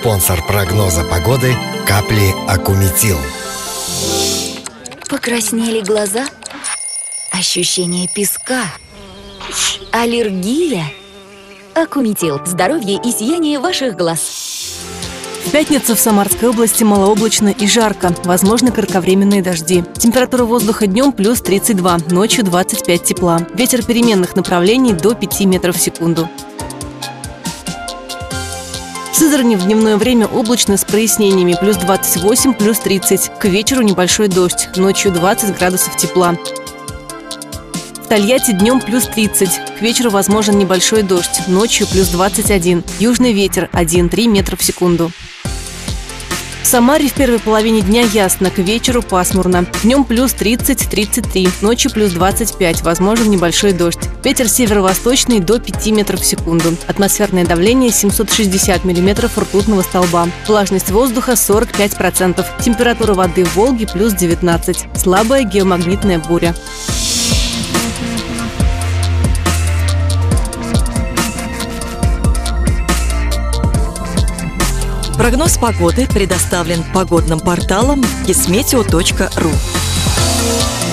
Спонсор прогноза погоды – капли Акуметил. Покраснели глаза? Ощущение песка? Аллергия? Акуметил. Здоровье и сияние ваших глаз. В пятницу в Самарской области малооблачно и жарко. Возможны кратковременные дожди. Температура воздуха днем плюс 32, ночью 25 тепла. Ветер переменных направлений до 5 метров в секунду. В Сызрани в дневное время облачно с прояснениями плюс 28, плюс 30. К вечеру небольшой дождь, ночью 20 градусов тепла. В Тольятти днем плюс 30. К вечеру возможен небольшой дождь, ночью плюс 21. Южный ветер 1,3 метра в секунду. В Самаре в первой половине дня ясно, к вечеру пасмурно. Днем плюс 30-33, ночью плюс 25, возможен небольшой дождь. Ветер северо-восточный до 5 метров в секунду. Атмосферное давление 760 миллиметров ртутного столба. Влажность воздуха 45%. Температура воды в Волге плюс 19. Слабая геомагнитная буря. Прогноз погоды предоставлен погодным порталом kismeteo.ru.